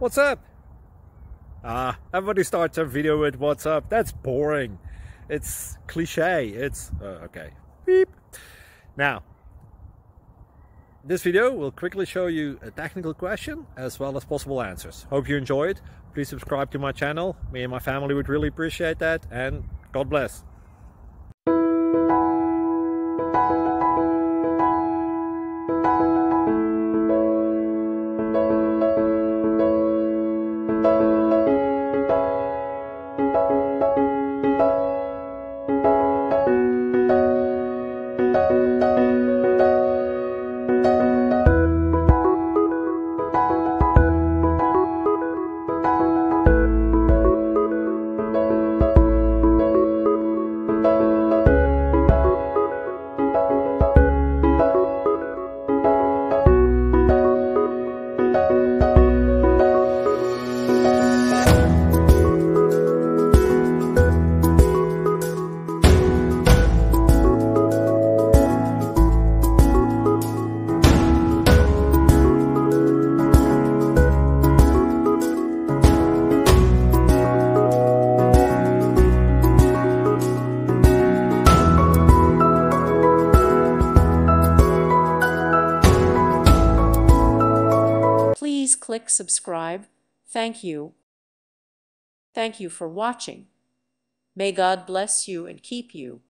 What's up? Everybody starts a video with what's up. That's boring. It's cliche. It's okay. Beep. Now, this video will quickly show you a technical question as well as possible answers. Hope you enjoy it. Please subscribe to my channel. Me and my family would really appreciate that, and God bless. Please click subscribe. Thank you. Thank you for watching. May God bless you and keep you.